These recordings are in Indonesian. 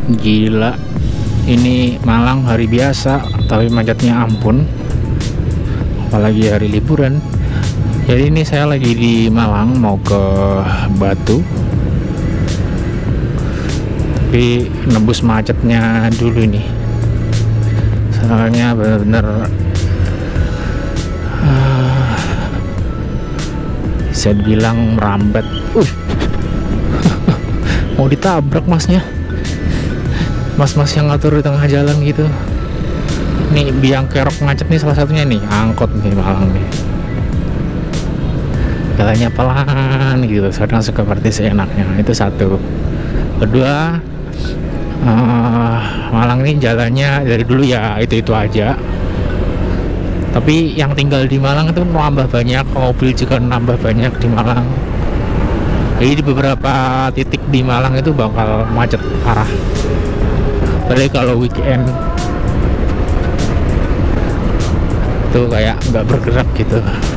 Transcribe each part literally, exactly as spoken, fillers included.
Gila, ini Malang hari biasa tapi macetnya ampun, apalagi hari liburan. Jadi ini saya lagi di Malang mau ke Batu, tapi nebus macetnya dulu nih, soalnya bener-bener uh, bisa dibilang merambat. Uh. Mau ditabrak masnya, mas-mas yang ngatur di tengah jalan gitu. Nih biang kerok macet nih salah satunya nih, angkot nih Malang nih, jalannya pelan gitu, kadang suka seperti seenaknya. Itu satu. Kedua, uh, Malang ini jalannya dari dulu ya itu-itu aja, tapi yang tinggal di Malang itu nambah banyak, mobil juga nambah banyak di Malang. Jadi di beberapa titik di Malang itu bakal macet parah. Padahal kalau weekend tuh kayak nggak bergerak gitu.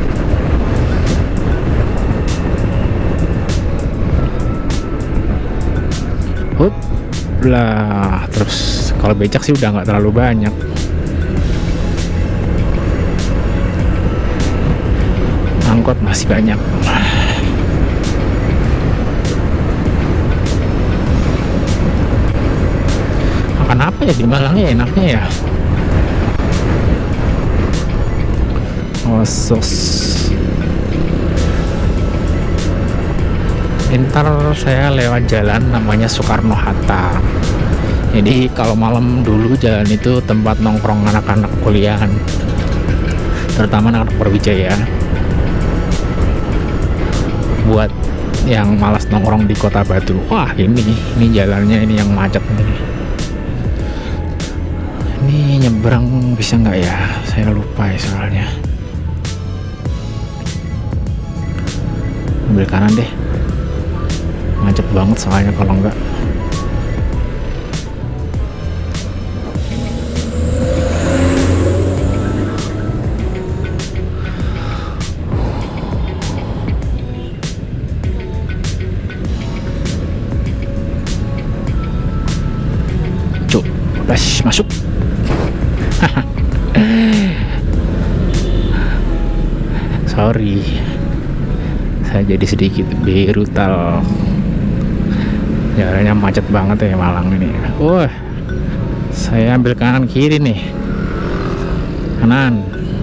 Hup lah, terus kalau becak sih udah nggak terlalu banyak. Angkot masih banyak. Makan apa ya di Malang ya enaknya ya? Oh, sos. Ntar saya lewat jalan namanya Soekarno-Hatta. Jadi kalau malam dulu jalan itu tempat nongkrong anak-anak kuliahan, terutama anak-anak Brawijaya. Buat yang malas nongkrong di Kota Batu, wah ini ini jalannya ini yang macet nih. Ini nyebrang bisa nggak ya? Saya lupa ya soalnya. Ambil kanan deh. Macet banget soalnya kalau enggak. Cuk, rush masuk. Sorry, saya jadi sedikit brutal. Jalannya macet banget ya Malang ini. Wah, saya ambil kanan kiri nih. Kanan.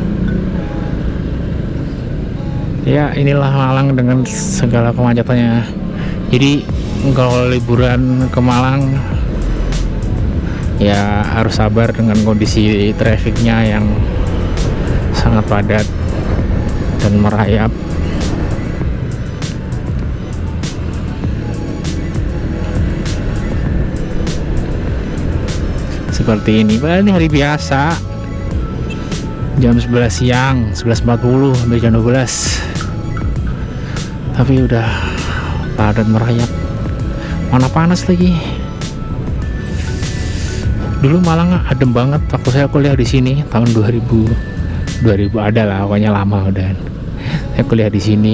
Ya inilah Malang dengan segala kemacetannya. Jadi kalau liburan ke Malang ya harus sabar dengan kondisi trafiknya yang sangat padat dan merayap. Seperti ini, padahal ini hari biasa, jam sebelas siang, sebelas empat puluh sampai jam dua belas, tapi udah padat merayap, mana panas lagi. Dulu Malang adem banget waktu saya kuliah di sini tahun dua ribu dua ribu ada lah, pokoknya lama udah. Saya kuliah di sini,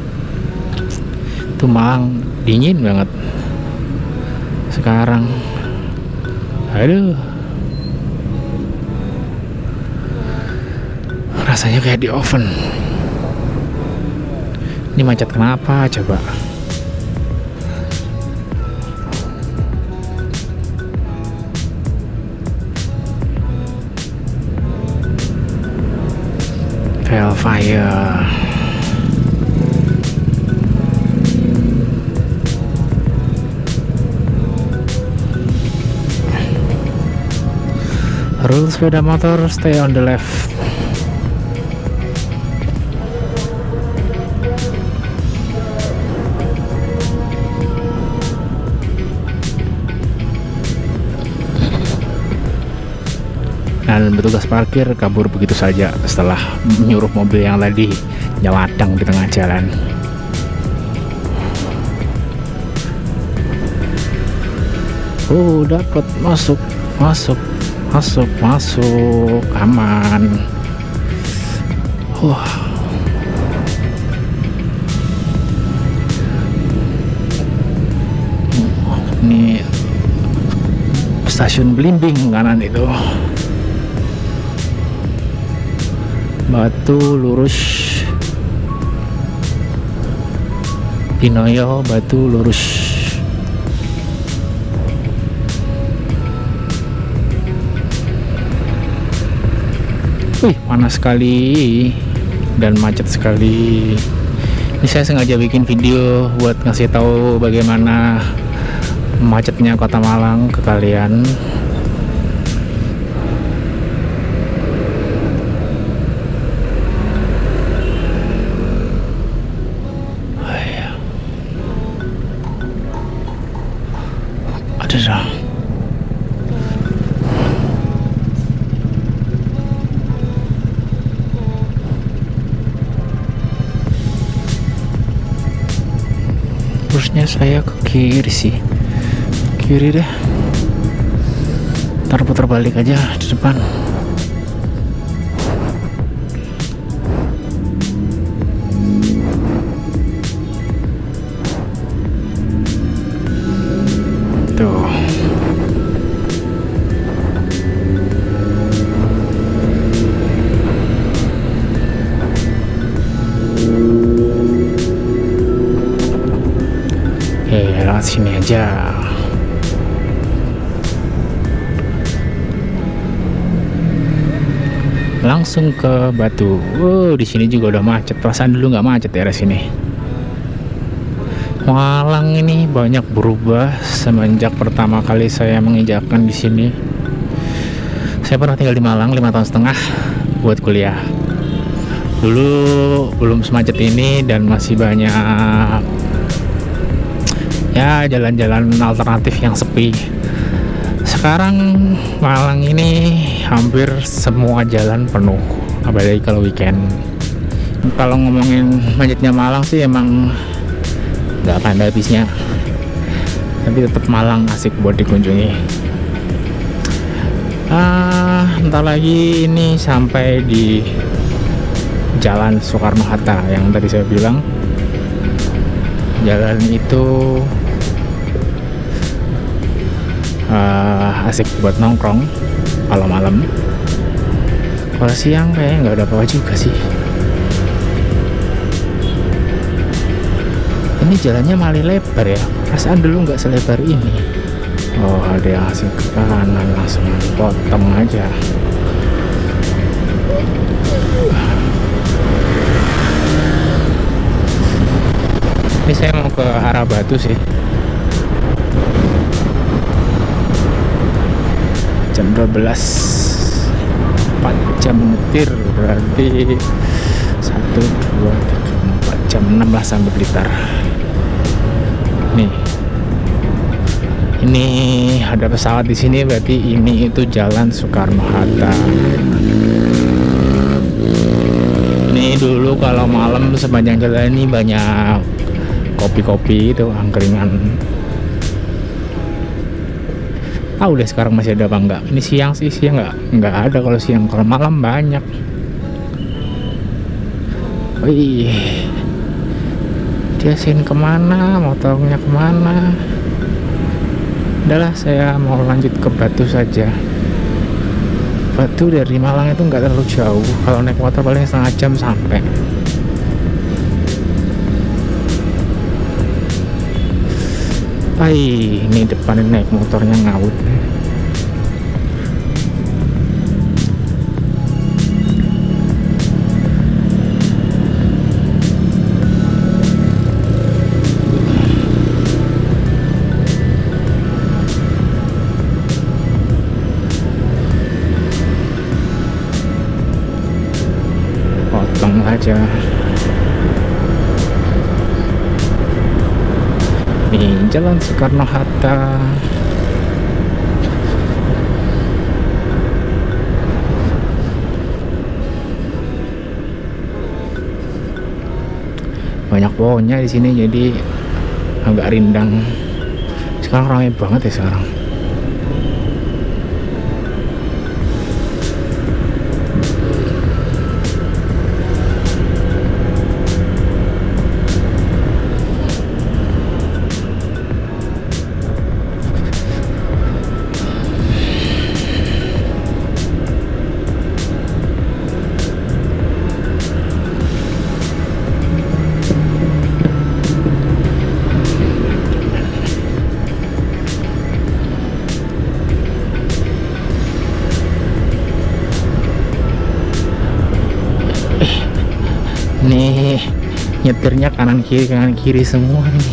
tuh Malang dingin banget. Sekarang, aduh, rasanya kayak di oven. Ini macet kenapa coba? Velfire. Rule sepeda motor, stay on the left. Dan petugas parkir kabur begitu saja setelah menyuruh mobil yang tadi nyeladang di tengah jalan. Oh, dapat masuk, masuk, masuk, masuk, aman. Wah. Ini Stasiun Belimbing kanan itu. Batu lurus. Dinoyo Batu lurus. Wih, panas sekali dan macet sekali. Ini saya sengaja bikin video buat ngasih tahu bagaimana macetnya kota Malang ke kalian. Ada dah. Terusnya saya ke kiri sih. Kiri deh, ntar putar balik aja di depan. Tuh. Oke, lewat sini aja. Langsung ke Batu. Wow, di sini juga udah macet. Perasaan dulu nggak macet ya di sini. Malang ini banyak berubah semenjak pertama kali saya menginjakkan di sini. Saya pernah tinggal di Malang lima tahun setengah buat kuliah. Dulu belum semacet ini dan masih banyak ya jalan-jalan alternatif yang sepi. Sekarang Malang ini hampir semua jalan penuh, apalagi kalau weekend. Kalau ngomongin macetnya Malang sih emang nggak akan ada habisnya, tapi tetap Malang asik buat dikunjungi. Ah, entar lagi ini sampai di Jalan Soekarno-Hatta yang tadi saya bilang. Jalan itu Uh, asik buat nongkrong malam-malam. Kalau siang kayaknya nggak ada apa-apa juga sih. Ini jalannya malah lebar ya. Perasaan dulu nggak selebar ini. Oh, ada yang asik ke kanan, langsung potong aja. Ini saya mau ke arah Batu sih. Jam dua belas, empat jam nyetir, berarti satu, dua, tiga, empat jam, enam lah sampai Blitar. Nih, ini ada pesawat di sini, berarti ini itu Jalan Soekarno-Hatta. Ini dulu kalau malam sepanjang jalan ini banyak kopi-kopi itu, angkringan. Tahu deh sekarang masih ada apa enggak. Ini siang sih, siang enggak enggak ada. Kalau siang, kalau malam banyak. Wih, dia sin kemana, motornya kemana? Udahlah, saya mau lanjut ke Batu saja. Batu dari Malang itu enggak terlalu jauh. Kalau naik motor paling setengah jam sampai. Hai, ini depan naik motornya ngawut. Potong aja. Nih, Jalan Soekarno-Hatta. Banyak pohonnya di sini, jadi agak rindang. Sekarang ramai banget ya sekarang. nyetirnya kanan kiri kanan kiri semua ini,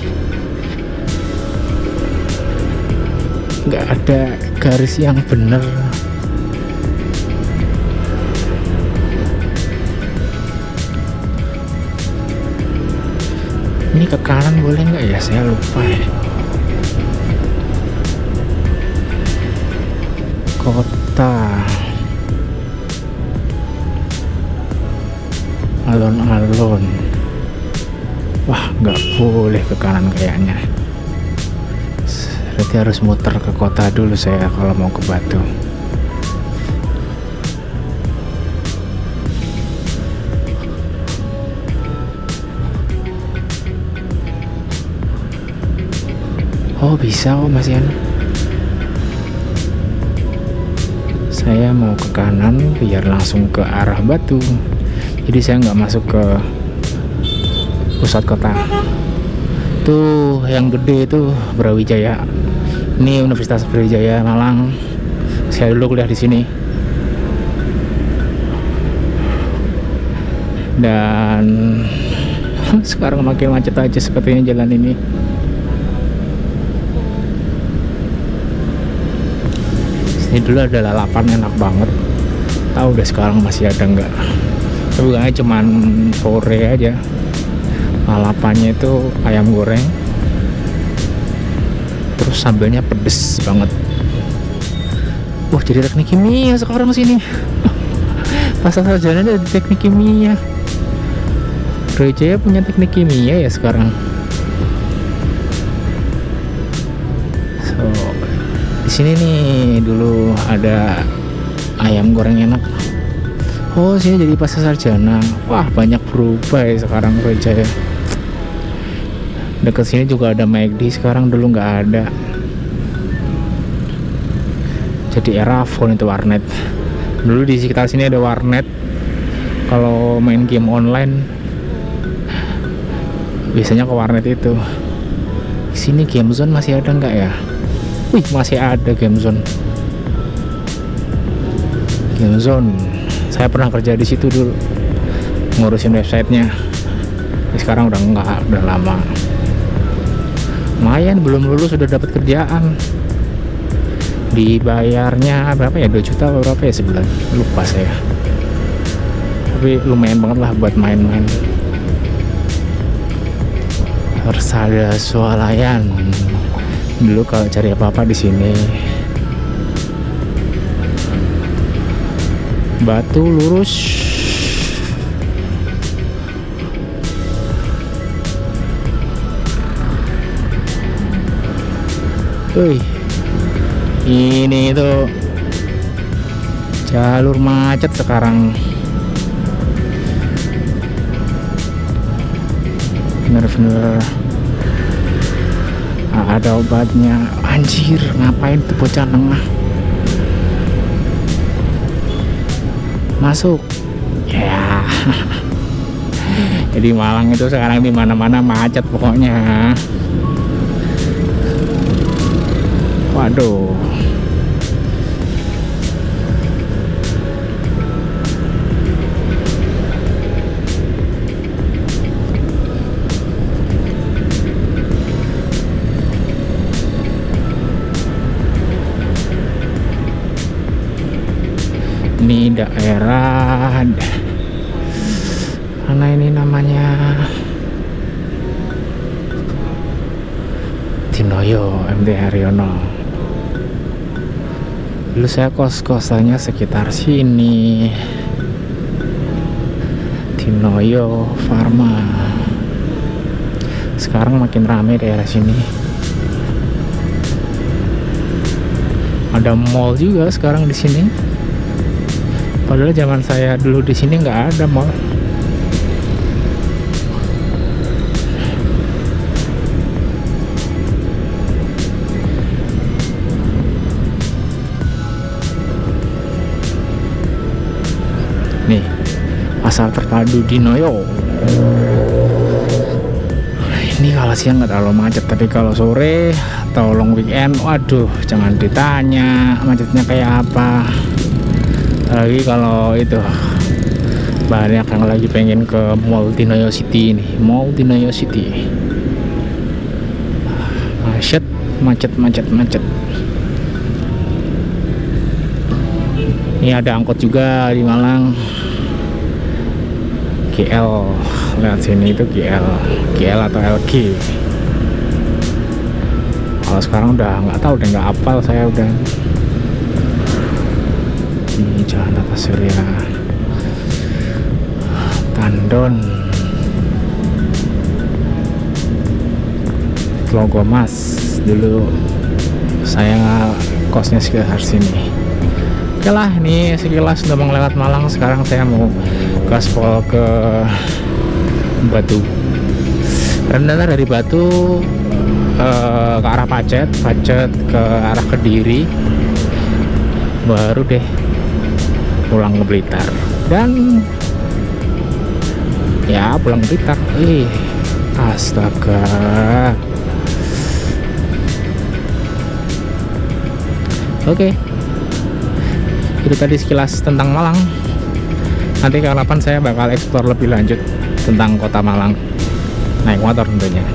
nggak ada garis yang bener. Ini ke kanan boleh nggak ya, saya lupa ya. Kota alon-alon. Wah, nggak boleh ke kanan kayaknya. Berarti harus muter ke kota dulu saya kalau mau ke Batu. Oh bisa, oh Mas Yan. Saya mau ke kanan biar langsung ke arah Batu. Jadi saya nggak masuk ke pusat kota. Tuh yang gede itu Brawijaya. Ini Universitas Brawijaya Malang. Saya dulu kuliah di sini. Dan sekarang makin macet aja sepertinya jalan ini. Ini dulu ada lalapan enak banget. Tahu udah sekarang masih ada nggak? Tapi bukannya cuman sore aja. Lalapannya itu ayam goreng, terus sambelnya pedes banget. Wah, jadi teknik kimia sekarang sini. Pasar sarjana ada di teknik kimia. Brawijaya punya teknik kimia ya sekarang. So, di sini nih dulu ada ayam goreng enak. Oh, sini jadi pasar sarjana. Wah, banyak berubah ya sekarang Brawijaya. Dekat sini juga ada McD, sekarang dulu nggak ada. Jadi era phone itu warnet. Dulu di sekitar sini ada warnet. Kalau main game online biasanya ke warnet itu. Di sini Game Zone masih ada nggak ya? Wih, masih ada Game Zone. Game Zone. Saya pernah kerja di situ dulu, ngurusin websitenya. Sekarang udah enggak, udah lama. Lumayan, belum lulus sudah dapat kerjaan. Dibayarnya berapa ya? dua juta atau berapa ya sebulan? Lupa saya. Tapi lumayan banget lah buat main-main. Persada Swalayan. Dulu kalau cari apa-apa di sini. Batu lurus. Wih, ini itu jalur macet sekarang. Bener-bener ada obatnya. Anjir, ngapain tuh bocah nengah masuk ya. Jadi Malang itu sekarang di mana-mana macet pokoknya. Waduh. Ini daerah mana ini namanya? Tinoyo, M T Haryono. Dulu saya kos-kosannya sekitar sini. Tinoyo Farma. Sekarang makin ramai daerah sini. Ada mall juga sekarang di sini. Padahal zaman saya dulu di sini nggak ada mall. Nih, pasar terpadu di Noyo. Ini kalau siang nggak terlalu macet, tapi kalau sore atau long weekend, waduh, jangan ditanya macetnya kayak apa. Lagi kalau itu Banyak yang lagi pengen ke Mall Dinoyo City ini, Mall Dinoyo City. Macet, macet, macet, macet. Ini ada angkot juga di Malang. G L, lihat sini itu G L, G L atau L G. Kalau sekarang udah nggak tahu, udah nggak hafal saya udah. Ini Jalan Tata Surya, Tandon, Logo Mas. Dulu saya kosnya sekitar sini. Oke lah, ini sekilas udah mau lewat Malang. Sekarang saya mau gaspol ke Batu. Dan dari Batu uh, ke arah Pacet, Pacet ke arah Kediri, baru deh pulang ke Blitar. Dan ya pulang ke Blitar. Ih, astaga. Oke, itu tadi sekilas tentang Malang. Nanti kapan saya bakal eksplor lebih lanjut tentang kota Malang, naik motor tentunya.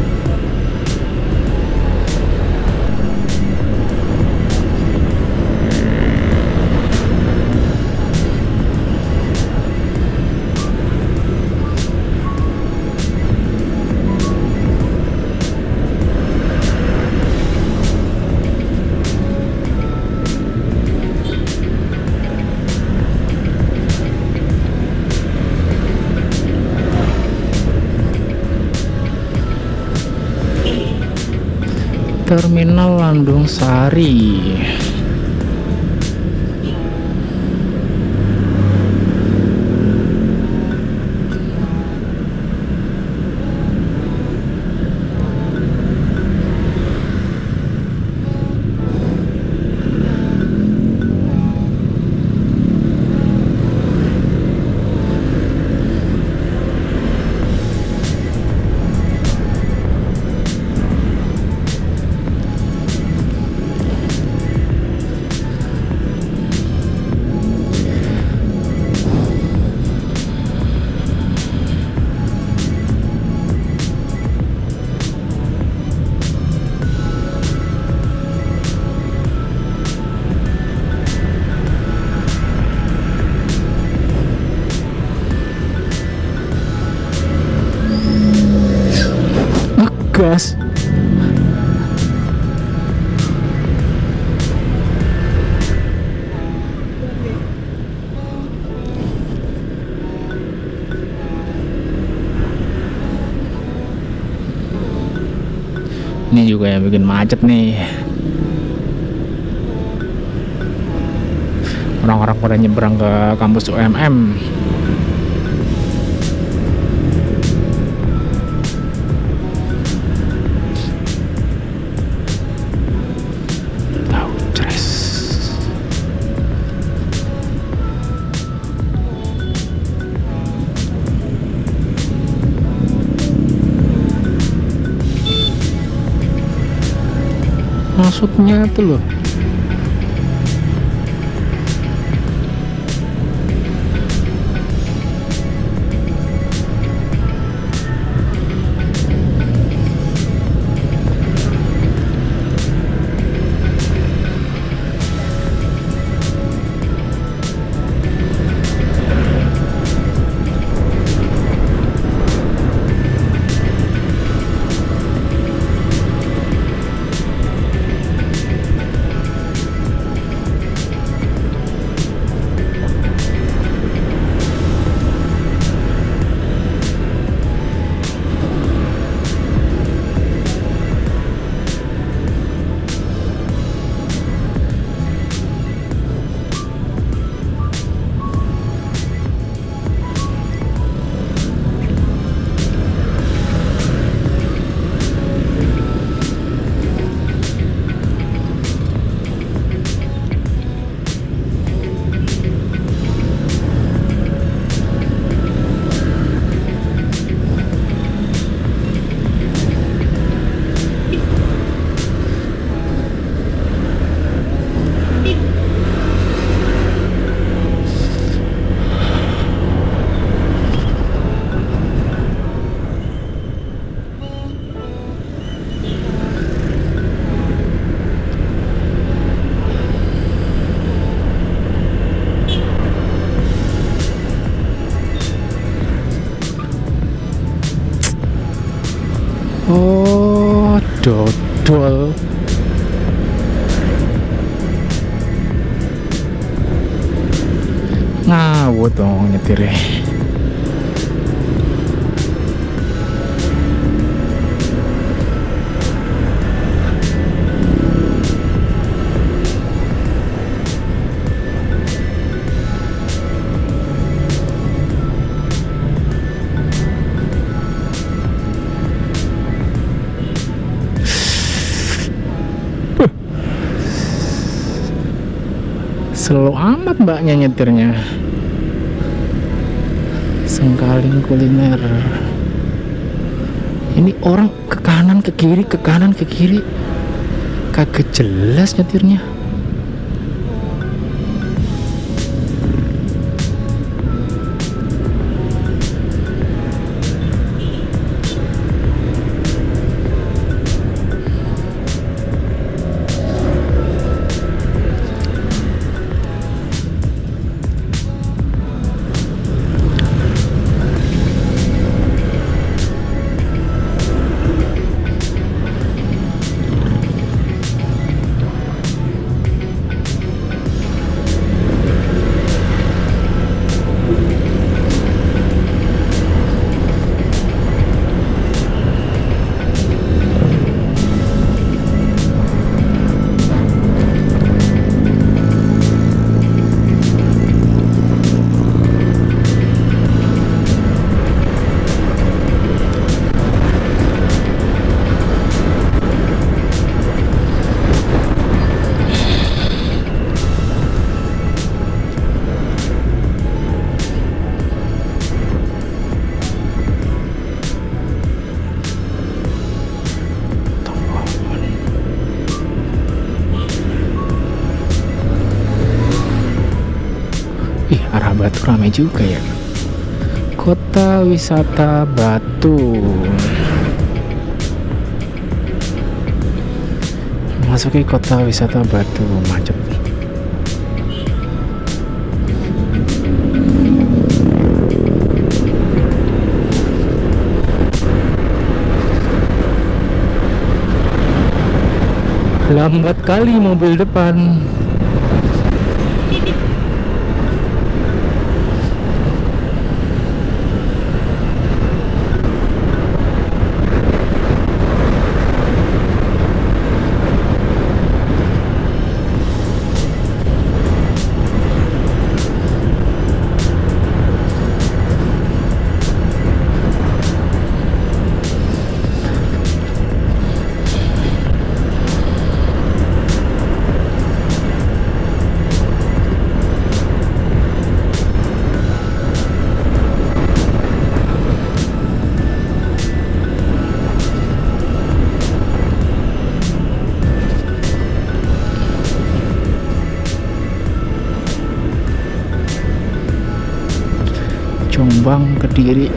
Terminal Landung Sari. Gas. Ini juga yang bikin macet nih. Orang-orang pada nyebrang ke kampus U M M. Maksudnya tuh loh, Oh, dodol. Ngawut dong nyetirnya. Slow amat mbaknya nyetirnya. Sengkaling kuliner. Ini orang ke kanan ke kiri, ke kanan ke kiri, kagak jelas nyetirnya. Ih, arah Batu ramai juga ya. Kota wisata Batu. Masuki kota wisata Batu, macet. Lambat kali mobil depan. Jombang, Kediri.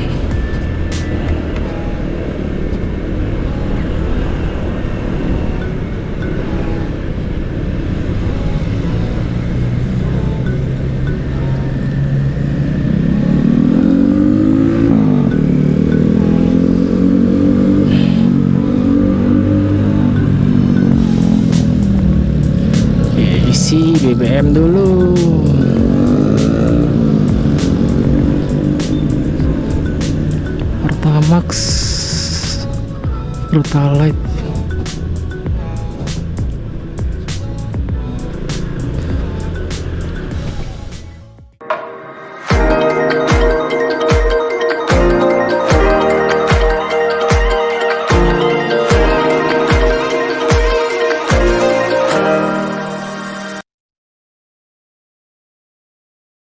Isi B B M dulu. Pertamax, Pertalite.